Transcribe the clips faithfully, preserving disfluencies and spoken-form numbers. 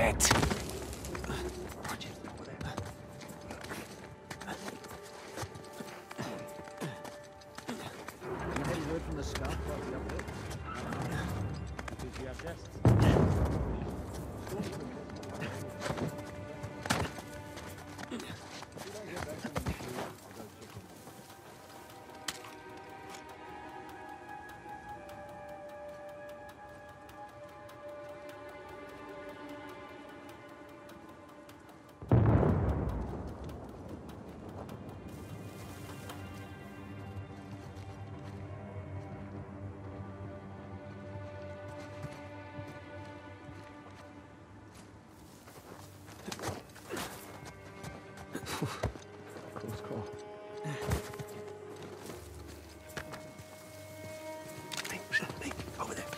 it! Any word from the scout while we're up there? Did you have guests? Close call. Hey, hey, over there.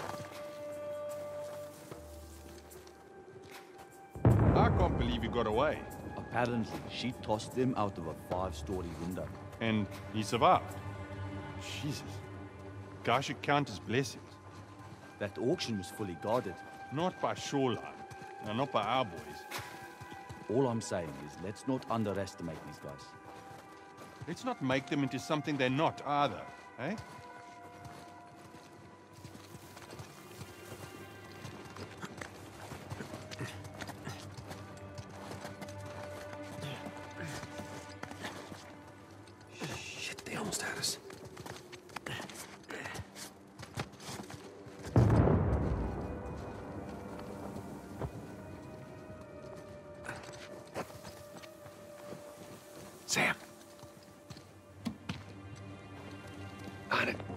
I can't believe he got away. Apparently, she tossed him out of a five-story window. And he survived. Jesus. Guy should count his blessings. That auction was fully guarded. Not by Shoreline. No, not by our boys. All I'm saying is, let's not underestimate these guys. Let's not make them into something they're not either, eh? Shit, they almost had us. Sam. On it.